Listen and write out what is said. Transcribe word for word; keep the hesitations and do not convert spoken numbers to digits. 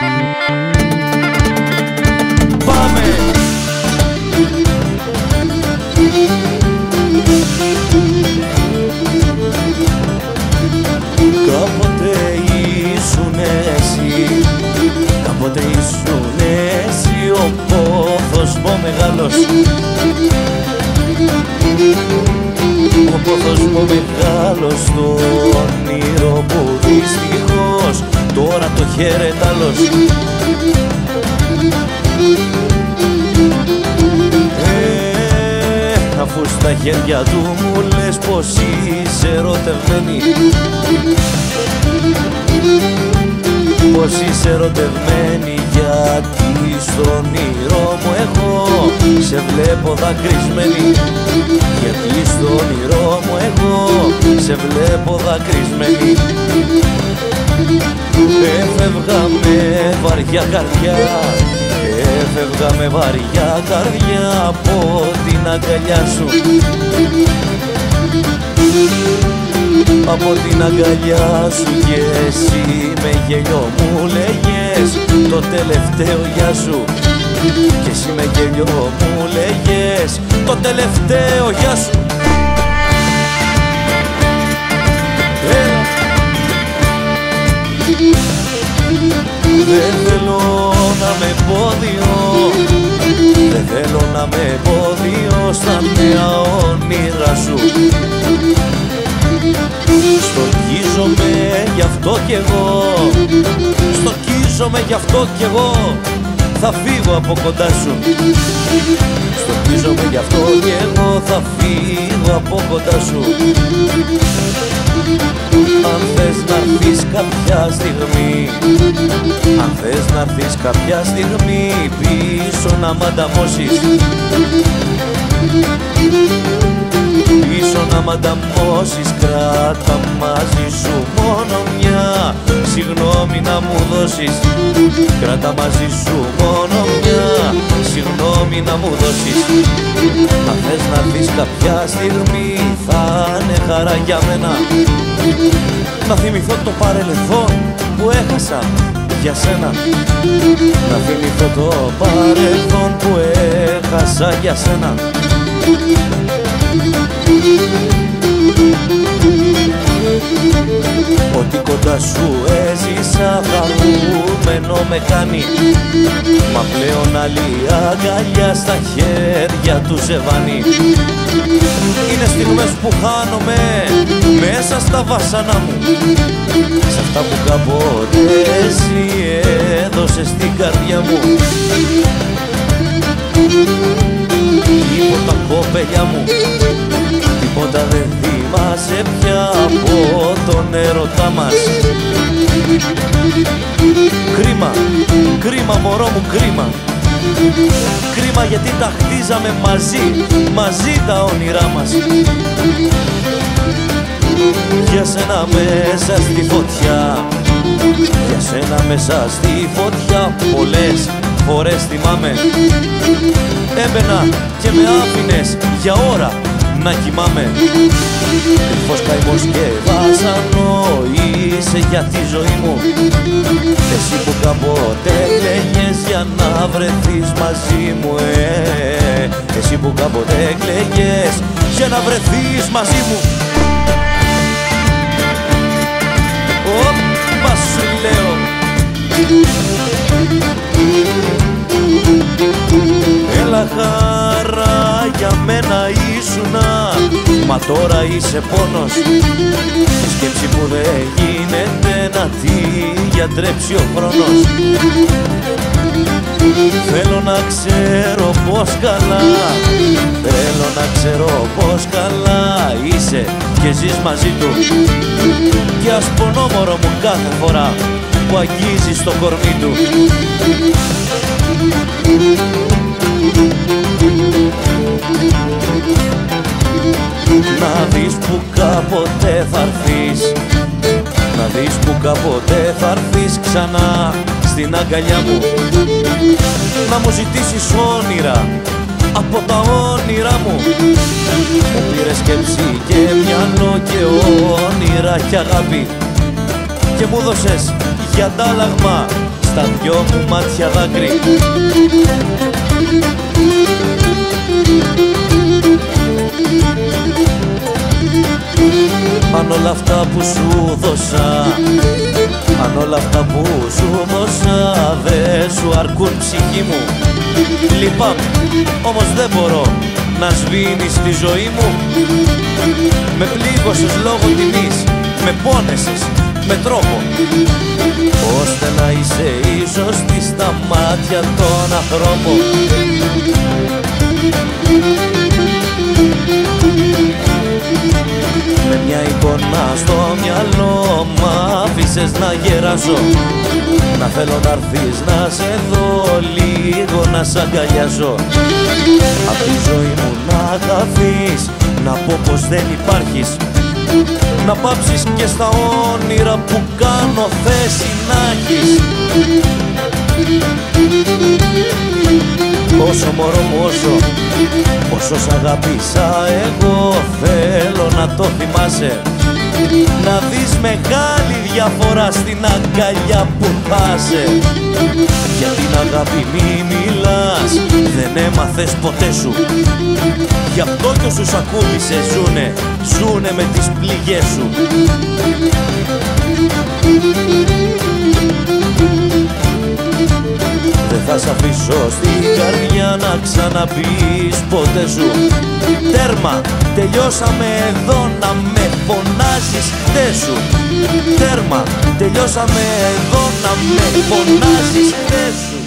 Πάμε! Κάποτε ήσουν εσύ, κάποτε ήσουν εσύ ο πόθος μου μεγάλος, ο πόθος μου μεγάλος, το όνειρο που δυστυχώς τώρα το χαίρεται άλλος. Ε, αφού στα χέρια του μου λες πως είσαι ερωτευμένη, πως είσαι ερωτευμένη, γιατί στο όνειρό μου εγώ σε βλέπω δακρυσμένη, γιατί στο όνειρό μου εγώ σε βλέπω δακρυσμένη. Έφευγα με βαριά καρδιά, έφευγα με βαριά καρδιά από την αγκαλιά σου, από την αγκαλιά σου, και εσύ με γέλιο μου λέγες το τελευταίο γεια σου, και εσύ με γέλιο μου λέγες το τελευταίο γεια σου. Δεν θέλω να με εμπόδιο, δεν θέλω να με εμπόδιο στα νέα όνειρα σου. Στοκίζομαι γι' αυτό κι εγώ, στοκίζομαι γι' αυτό κι εγώ, θα φύγω από κοντά σου. Στοκίζομαι γι' αυτό κι εγώ, θα φύγω από κοντά σου. Αν θες να'ρθείς κάποια στιγμή, αν θες να'ρθείς κάποια στιγμή πίσω να μ' ανταμώσεις, πίσω να μ' ανταμώσεις, κράτα μαζί σου μόνο μια συγγνώμη να μου δώσεις, κράτα μαζί σου μόνο μια συγγνώμη να μου δώσεις. Αν θες να'ρθείς κάποια στιγμή θα είναι χαρά για μένα, να θυμηθώ το παρελθόν που έχασα για σένα, να θυμηθώ το παρελθόν που έχασα για σένα. Ότι κοντά σου έζησα χαρούμενο με κάνει, μα πλέον άλλη αγκαλιά στα χέρια του ζεβάνι. Είναι στιγμές που χάνομαι μέσα στα βάσανα μου, σε αυτά που κάποτε εσύ έδωσες στην καρδιά μου. Τίποτα κοπελιά μου, τίποτα δεν θυμάσαι πια από τον έρωτά μας. Κρίμα, κρίμα μωρό μου, κρίμα. Κρίμα γιατί τα χτίζαμε μαζί, μαζί τα όνειρά μας. Για σένα μέσα στη φωτιά, για σένα μέσα στη φωτιά πολλές φορές θυμάμαι. Έμπαινα και με άφηνες για ώρα να κοιμάμαι. Κρυφός καημός και βάσανο είσαι για τη ζωή μου, εσύ που κάποτε κλαίγες για να βρεθείς μαζί μου, ε, εσύ που κάποτε κλαίγες για να βρεθείς μαζί μου. Όπα σου λέω, έλα χαρά για μένα ήσουνα, μα τώρα είσαι πόνος. Η σκέψη που δεν γίνεται να τη γιατρέψει ο χρόνος. Θέλω να ξέρω πως καλά, θέλω να ξέρω πως καλά είσαι και ζεις μαζί του, και ας πονώ μωρό μου κάθε φορά που αγγίζεις το κορμί του. Να δεις που κάποτε θα έρθεις, να δεις που κάποτε θα έρθεις ξανά στην αγκαλιά μου, να μου ζητήσεις όνειρα από τα όνειρά μου. Μου πήρες σκέψη και μυαλό και όνειρα και αγάπη, και μου δώσες για αντάλλαγμα στα δυο μου μάτια δάκρυ. Αν όλα αυτά που σου δώσα, αν όλα αυτά που σου δώσα δεν σου αρκούν ψυχή μου, λυπάμαι, όμως δεν μπορώ να σβήνεις τη ζωή μου. Με πλήγωσες λόγω τιμής, με πόνεσες με τρόπο, ώστε να είσαι ίσως στα μάτια των ανθρώπων. Με μια εικόνα στο μυαλό μ' άφησες να γεράσω, να θέλω να έρθεις να σε δω λίγο να σ' αγκαλιάζω. Απ' τη ζωή μου να χαθείς, να πω πως δεν υπάρχεις, να πάψεις και στα όνειρα που κάνω θέση να έχεις. Όσο μωρό μου, όσο, όσο σ' αγάπησα εγώ θέλω να το θυμάσαι, να δεις μεγάλη διαφορά στην αγκαλιά που θάσε. Για την αγάπη μη μιλάς, δεν έμαθες ποτέ σου, γι' αυτό κι όσους ακούμπησες ζουνε, ζουνε με τις πληγές σου. Δεν θα σ' αφήσω στην καρδιά να ξαναμπείς ποτέ σου. Τέρμα, τελειώσαμε εδώ να με φωνάζεις χτες σου. Τέρμα, τελειώσαμε εδώ να με φωνάζεις χτες σου.